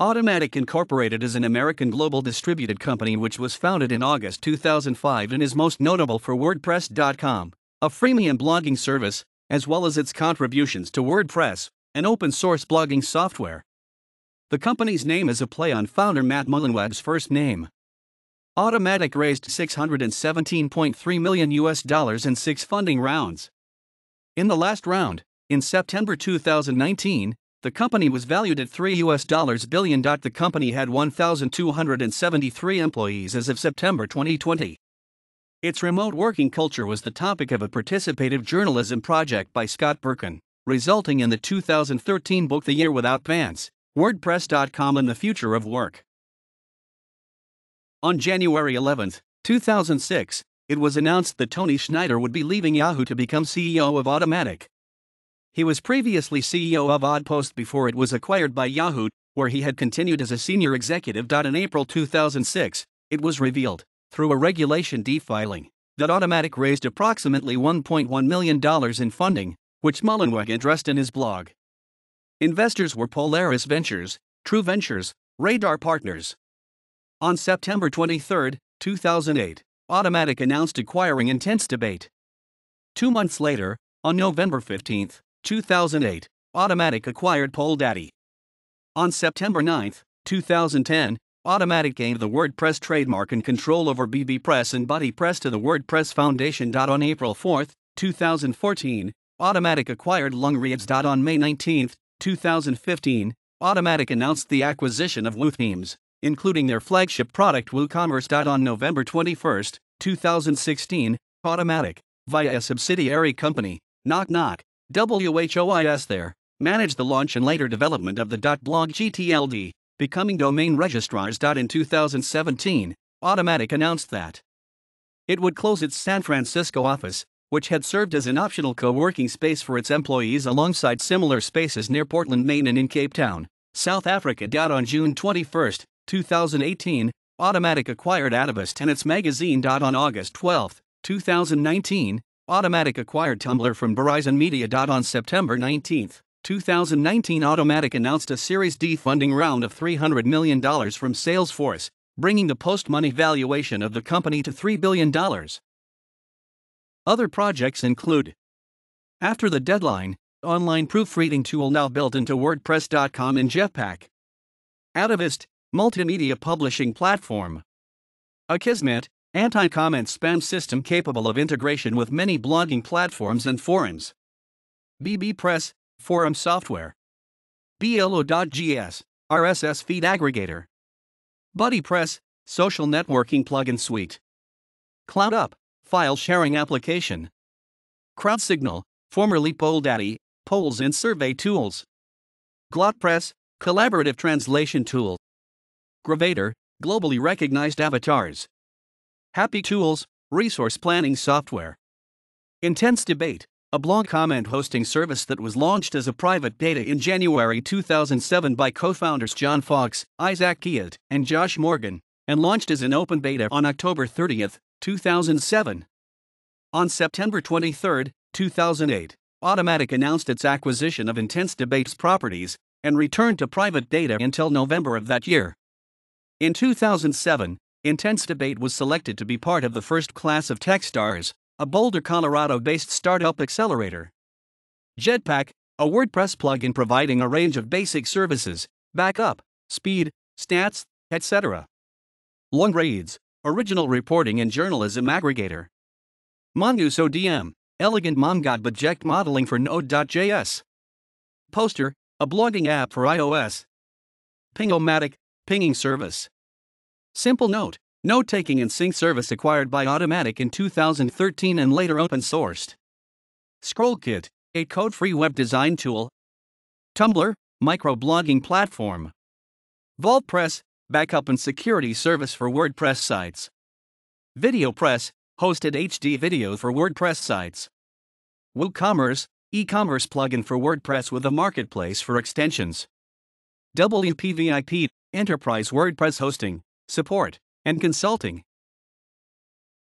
Automattic Incorporated is an American global distributed company which was founded in August 2005 and is most notable for WordPress.com, a freemium blogging service, as well as its contributions to WordPress, an open-source blogging software. The company's name is a play on founder Matt Mullenweg's first name. Automattic raised $617.3 million in 6 funding rounds. In the last round, in September 2019, the company was valued at $3 billion. The company had 1,273 employees as of September 2020. Its remote working culture was the topic of a participative journalism project by Scott Birkin, resulting in the 2013 book The Year Without Pants, WordPress.com and the Future of Work. On January 11, 2006, it was announced that Tony Schneider would be leaving Yahoo to become CEO of Automattic. He was previously CEO of OddPost before it was acquired by Yahoo, where he had continued as a senior executive. In April 2006, it was revealed, through a Regulation D filing, that Automattic raised approximately $1.1 million in funding, which Mullenweg addressed in his blog. Investors were Polaris Ventures, True Ventures, Radar Partners. On September 23, 2008, Automattic announced acquiring IntenseDebate. 2 months later, on November 15, 2008, Automattic acquired PollDaddy. On September 9, 2010, Automattic gave the WordPress trademark and control over bbPress and BuddyPress to the WordPress Foundation. On April 4, 2014, Automattic acquired Lungreads. On May 19, 2015, Automattic announced the acquisition of WooThemes, including their flagship product WooCommerce. On November 21, 2016, Automattic, via a subsidiary company, Knock Knock, WHOIS there, managed the launch and later development of the .blog GTLD, becoming domain registrars. In 2017, Automattic announced that it would close its San Francisco office, which had served as an optional co-working space for its employees alongside similar spaces near Portland, Maine and in Cape Town, South Africa. On June 21, 2018, Automattic acquired Atavist and its magazine. On August 12, 2019, Automattic acquired Tumblr from Verizon Media. On September 19, 2019, Automattic announced a Series D funding round of $300 million from Salesforce, bringing the post-money valuation of the company to $3 billion. Other projects include: After the Deadline, online proofreading tool now built into WordPress.com and Jetpack. Atavist, multimedia publishing platform. Akismet, anti-comment spam system capable of integration with many blogging platforms and forums. bbPress, forum software. BLO.js, RSS feed aggregator. BuddyPress, social networking plugin suite. CloudUp, file sharing application. CrowdSignal, formerly PollDaddy, polls and survey tools. GlotPress, collaborative translation tool. Gravator, globally recognized avatars. Happy Tools, resource planning software. IntenseDebate, a blog comment hosting service that was launched as a private beta in January 2007 by co-founders John Fox, Isaac Kiat, and Josh Morgan, and launched as an open beta on October 30, 2007. On September 23, 2008, Automattic announced its acquisition of IntenseDebate's properties and returned to private beta until November of that year. In 2007, IntenseDebate was selected to be part of the first class of Techstars, a Boulder, Colorado-based startup accelerator. Jetpack, a WordPress plugin providing a range of basic services, backup, speed, stats, etc. Lungreads, original reporting and journalism aggregator. Mongoose ODM, elegant MonGod object modeling for Node.js. Poster, a blogging app for iOS. Pingomatic, pinging service. Simple Note, note-taking and sync service acquired by Automattic in 2013 and later open-sourced. ScrollKit, a code-free web design tool. Tumblr, microblogging platform. VaultPress, backup and security service for WordPress sites. VideoPress, hosted HD video for WordPress sites. WooCommerce, e-commerce plugin for WordPress with a marketplace for extensions. WPVIP, enterprise WordPress hosting, support, and consulting.